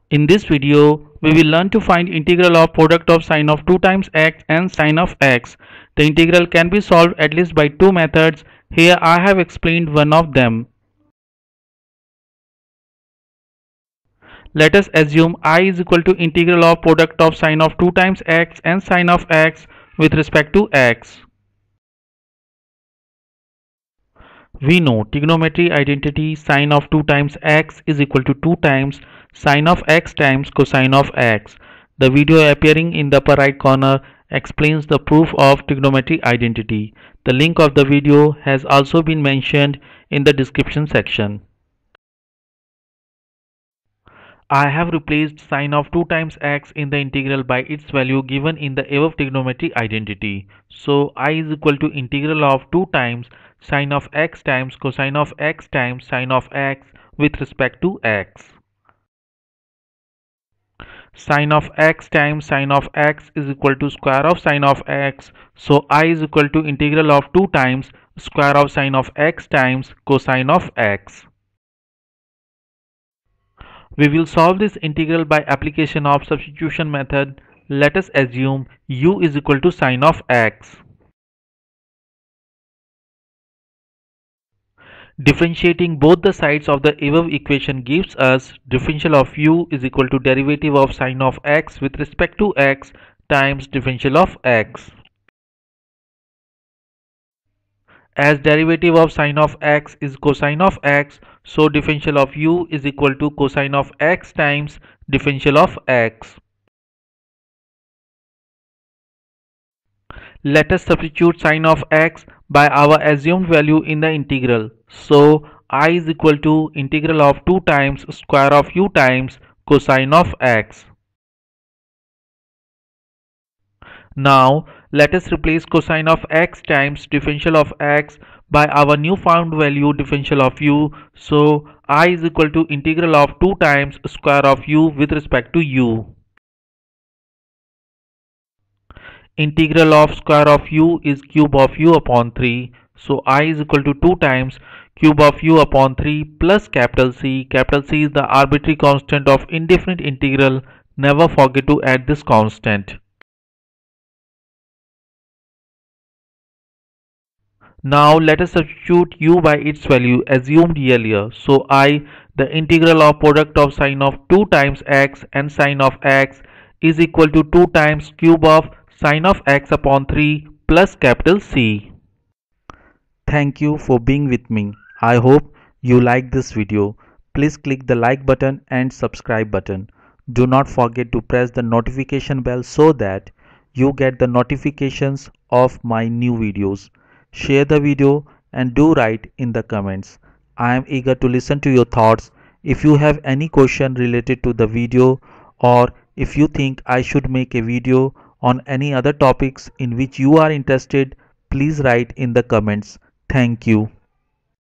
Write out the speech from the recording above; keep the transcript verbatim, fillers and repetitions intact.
In this video, we will learn to find integral of product of sine of two times x and sine of x. The integral can be solved at least by two methods. Here I have explained one of them. Let us assume I is equal to integral of product of sine of two times x and sine of x with respect to x. We know trigonometry identity sine of two times x is equal to two times sine of x times cosine of x. The video appearing in the upper right corner explains the proof of trigonometry identity. The link of the video has also been mentioned in the description section. I have replaced sine of two times x in the integral by its value given in the above trigonometry identity. So I is equal to integral of two times sine of x times cosine of x times sine of x with respect to x. Sine of x times sine of x is equal to square of sine of x. So I is equal to integral of two times square of sine of x times cosine of x. We will solve this integral by application of substitution method. Let us assume u is equal to sine of x. Differentiating both the sides of the above equation gives us differential of u is equal to derivative of sine of x with respect to x times differential of x. As derivative of sine of x is cosine of x, so differential of u is equal to cosine of x times differential of x. Let us substitute sine of x by our assumed value in the integral. So I is equal to integral of two times square of u times cosine of x. Now let us replace cosine of x times differential of x by our new found value differential of u. So I is equal to integral of two times square of u with respect to u. Integral of square of u is cube of u upon three. So I is equal to two times cube of u upon three plus capital C. Capital C is the arbitrary constant of indefinite integral. Never forget to add this constant. Now let us substitute u by its value assumed earlier. So I, the integral of product of sine of two times x and sine of x is equal to two times cube of sine of x upon three plus capital C. Thank you for being with me. I hope you like this video. Please click the like button and subscribe button. Do not forget to press the notification bell so that you get the notifications of my new videos. Share the video and do write in the comments. I am eager to listen to your thoughts. If you have any question related to the video, or if you think I should make a video on any other topics in which you are interested, please write in the comments. Thank you.